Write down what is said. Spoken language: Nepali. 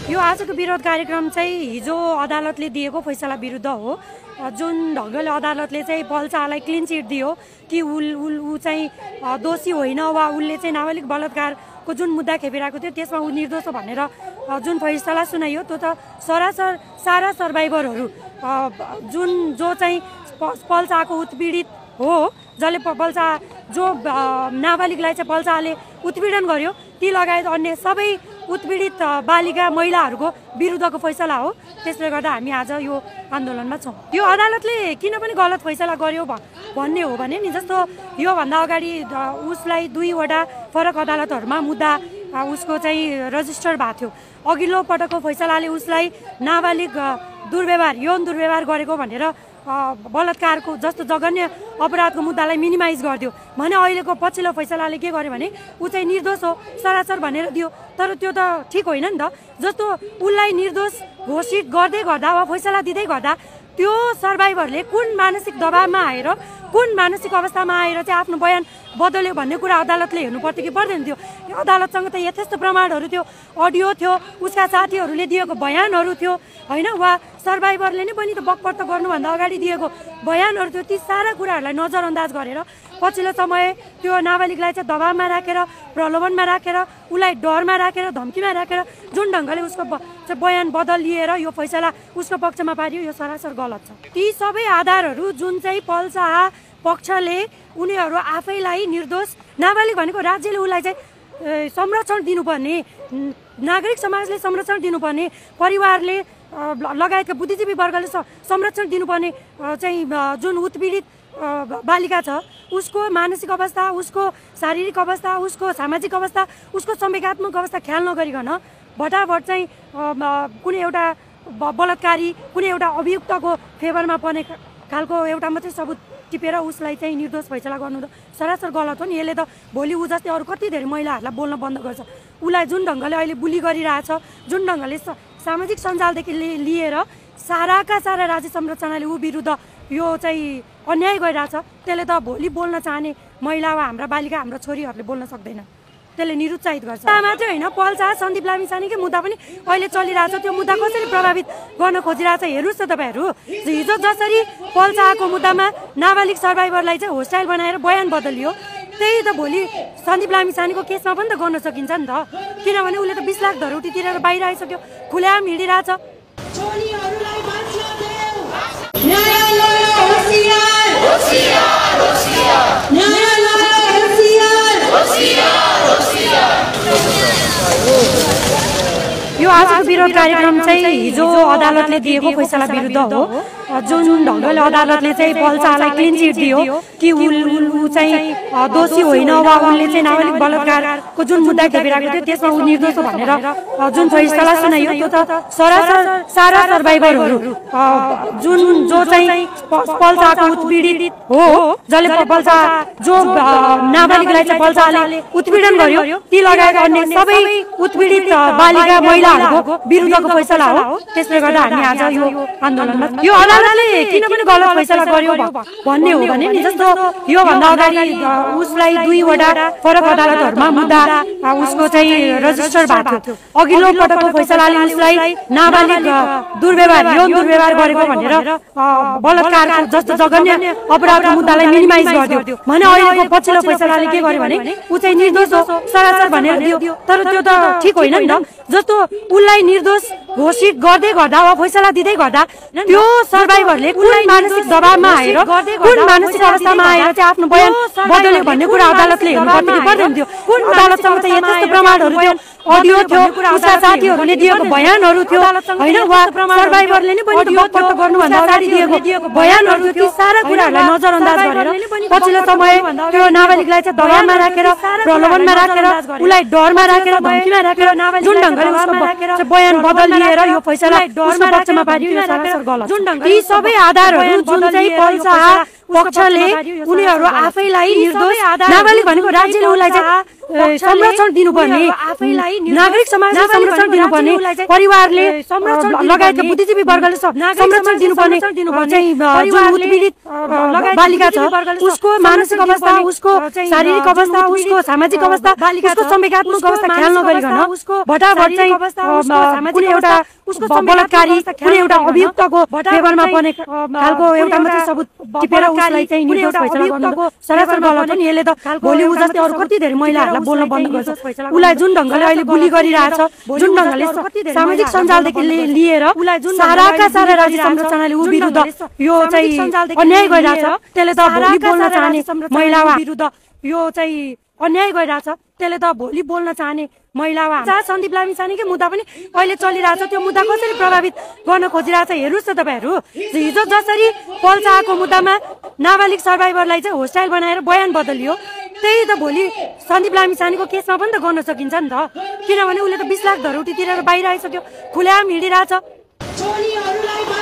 यो आजको विरोध कार्यक्रम चाहिँ हिजो अदालतले दिएको फैसला विरुद्ध हो। जुन ढङ्गले अदालतले चाहिँ पल्चालाई क्लिन चिट दियो कि ऊ चाहिँ दोषी होइन वा उसले चाहिँ नाबालिग बलात्कारको जुन मुद्दा खेपिरहेको थियो त्यसमा ऊ निर्दोष हो भनेर जुन फैसला सुनाइयो त्यो त सरासर सारा सर्भाइभरहरू जो चाहिँ पल्चाको उत्पीडित हो, जसले पल्चा जो नाबालिगलाई चाहिँ पल्चाले उत्पीडन गर्यो ती लगायत अन्य सबै उत्पीडित बालिका महिलाहरूको विरुद्धको फैसला हो। त्यसले गर्दा हामी आज यो आन्दोलनमा छौँ। यो अदालतले किन पनि गलत फैसला गर्यो भन्ने हो भने नि, जस्तो योभन्दा अगाडि उसलाई 2 वटा फरक अदालतहरूमा मुद्दा उसको चाहिँ रजिस्टर भएको थियो। अघिल्लो पटकको फैसलाले उसलाई नाबालिग दुर्व्यवहार यौन दुर्व्यवहार गरेको भनेर बलात्कारको जस्तो जघन्य अपराधको मुद्दालाई मिनिमाइज गरिदियो भने अहिलेको पछिल्लो फैसलाले के गर्यो भने ऊ चाहिँ निर्दोष हो सरासर भनेर दियो। तर त्यो त ठिक होइन नि त। जस्तो उसलाई निर्दोष घोषित गर्दै गर्दा वा फैसला दिँदै गर्दा त्यो सर्भाइभरले कुन मानसिक दबावमा आएर कुन मानसिक अवस्थामा आएर चाहिँ आफ्नो बयान बदल्यो भन्ने कुरा अदालतले हेर्नु पर्थ्यो कि पर्दैन थियो। अदालतसँग त यथेष्ट प्रमाणहरू थियो, अडियो थियो, उसका साथीहरूले दिएको बयानहरू थियो होइन, वा सर्भाइभरले नै पनि त बकपट गर्नुभन्दा अगाडि दिएको बयानहरू थियो। ती सारा कुराहरूलाई नजरअन्दाज गरेर पछिल्लो समय त्यो नाबालिगलाई चाहिँ दबावमा राखेर, प्रलोभनमा राखेर, उसलाई डरमा राखेर, धम्कीमा राखेर जुन ढङ्गले उसको बयान बदलिएर यो फैसला उसको पक्षमा पारियो, यो सरासर गलत छ। ती सबै आधारहरू जुन चाहिँ पल्चा पक्षले उनीहरू आफैलाई निर्दोष नाबालिग भनेको राज्यले उसलाई चाहिँ संरक्षण दिनुपर्ने, नागरिक समाजले संरक्षण दिनुपर्ने, परिवारले लगायतका बुद्धिजीवी वर्गले संरक्षण दिनुपर्ने चाहिँ जुन उत्पीडित बालिका छ उसको मानसिक अवस्था, उसको शारीरिक अवस्था, उसको सामाजिक अवस्था, उसको संवेगात्मक अवस्था ख्याल नगरिकन भटाभट चाहिँ कुनै एउटा बलात्कारी कुनै एउटा अभियुक्तको फेभरमा पर्ने खालको एउटा मात्रै सबुत टिपेर उसलाई चाहिँ निर्दोष फैसला गर्नु त सरासर गलत हो नि। यसले त भोलि ऊ जस्तै अरू कति धेरै महिलाहरूलाई बोल्न बन्द गर्छ। उसलाई जुन ढङ्गले अहिले बुली गरिरहेछ, जुन ढङ्गले सामाजिक सञ्जालदेखि लिएर साराका सारा राज्य संरचनाले ऊ विरुद्ध यो चाहिँ अन्याय गरिरहेछ, त्यसले त भोलि बोल्न चाहने महिला वा हाम्रा बालिका हाम्रा छोरीहरूले बोल्न सक्दैन, त्यसले निरुत्साहित गर्छ। मात्रै होइन, पल्चा सन्दीप लामिछानेकै मुद्दा पनि अहिले चलिरहेछ। त्यो मुद्दा कसरी प्रभावित गर्न खोजिरहेछ हेर्नुहोस् त तपाईँहरू। हिजो जसरी पल्चाको मुद्दामा नाबालिग सर्भाइभरलाई चाहिँ होस्टाइल बनाएर बयान बदलियो, त्यही त भोलि सन्दीप लामिछानेको केसमा पनि त गर्न सकिन्छ नि त। किनभने उसले त 20 लाख धरौटी तिरेर बाहिर आइसक्यो, खुलेआम हिँडिरहेछ। यो आजको विरोध कार्यक्रम चाहिँ हिजो अदालतले दिएको फैसला विरुद्ध हो। जुन ढङ्गले अदालतले चाहिँ पल्चालाई क्लिन चिट दियो कि ऊ चाहिँ दोषी होइन वा उसले चाहिँ नाबालिग बलात्कारको जुन मुद्दा खेपिरहेको थियो त्यसमा ऊ निर्दोष हो भनेर जुन फैसला सुनाइयो त्यो त सरासर सारा सर्भाइभरहरू जो चाहिँ पल्चाको उत्पीडित हो, जसले पल्चा जो नाबालिगलाई चाहिँ पल्चाले उत्पीडन गर्यो ती लगायत अन्य सबै उत्पीडित बालिका महिलाहरूको विरुद्धको फैसला हो। त्यसले गर्दा हामी आज यो आन्दोलनमा यो अदालतले किन पनि गलत फैसला गर्यो भन्ने हो भने नि, जस्तो योभन्दा अगाडि उसलाई 2 वटा फरक अदालतहरूमा मुद्दा उसको चाहिँ रजिस्टर भएको थियो। अघिल्लो पटकको फैसलाले उसलाई नाबालिग दुर्व्यवहार यौन दुर्व्यवहार गरेको भनेर बलात्कारको जस्तो जघन्य अपराधको मुद्दालाई मिनिमाइज गरिदियो भने अहिलेको पछिल्लो फैसलाले के गर्यो भने ऊ चाहिँ निर्दोष हो सरासर भनेर दियो। तर त्यो त ठिक होइन नि त। जस्तो उसलाई निर्दोष घोषित गर्दै गर्दा वा फैसला दिँदै गर्दा त्यो सर्भाइभरले कुन मानसिक दबावमा आएर कुन मानसिक अवस्थामा आएर चाहिँ आफ्नो बयान बदल्यो भन्ने कुरा अदालतले हेर्नु पर्थ्यो कि पर्दैन थियो। अदालतसँग त यथेष्ट प्रमाणहरू थियो, अडियो थियो, उसका साथीहरूले दिएको बयानहरू थियो होइन, वा सर्भाइभरले नै पनि बकपट गर्नुभन्दा अगाडि दिएको बयानहरू थियो। सारा कुराहरूलाई नजरअन्दाज गरेर पछिल्लो समय त्यो नाबालिगलाई चाहिँ दबावमा राखेर, प्रलोभनमा राखेर, उसलाई डरमा राखेर, धम्कीमा राखेर जुन ढङ्गले उसको बयान बदलिएर यो फैसला उसको पक्षमा पारियो, यो सरासर गलत। ती सबै आधारहरू जुन चाहिँ पल्चा पक्षले उनीहरू आफैलाई निर्दोष नाबालिग भनेको राज्यले उसलाई चाहिँ संरक्षण दिनुपर्ने, नागरिक समाजले संरक्षण दिनुपर्ने, परिवारले लगायतका बुद्धिजीवी वर्गले संरक्षण दिनुपर्ने चाहिँ जुन उत्पीडित बालिका छ उसको मानसिक अवस्था, उसको शारीरिक अवस्था, उसको सामाजिक अवस्था, उसको संवेगात्मक अवस्था ख्याल नगरिकन भटाभट चाहिँ कुनै एउटा बलात्कारी, कुनै एउटा अभियुक्तको फेभरमा पर्ने खालको एउटा मात्रै सबुत टिपेर उसलाई चाहिँ निर्दोष फैसला गर्नु सरासर गलत हो नि। यसले त भोलि उ जस्तै अरू कति धेरै महिलाहरूलाई बोल्न बन्द गर्छ। उसलाई जुन ढङ्गले अहिले बुली गरिरहेछ, जुन ढङ्गले सामाजिक सञ्जालदेखि लिएर साराका सारा राज्य संरचनाले ऊ विरुद्ध यो चाहिँ अन्याय गरिरहेछ, त्यसले त भोलि बोल्न चाहने महिला विरुद्ध यो चाहिँ अन्याय गरिरहेछ, त्यसले त भोलि बोल्न चाहने महिला सन्दीप लामिछानेकै मुद्दा पनि अहिले चलिरहेछ। त्यो मुद्दा कसरी प्रभावित गर्न खोजिरहेछ हेर्नुहोस् न तपाईँहरू। हिजो जसरी पल्चाको मुद्दामा नाबालिग सर्भाइभरलाई चाहिँ होस्टाइल बनाएर बयान बदलियो, त्यही त भोलि सन्दीप लामिछानेको केसमा पनि त गर्न सकिन्छ नि त, किनभने उसले त 20 लाख धरौटी तिरेर बाहिर आइसक्यो, खुलेआम हिँडिरहेछ।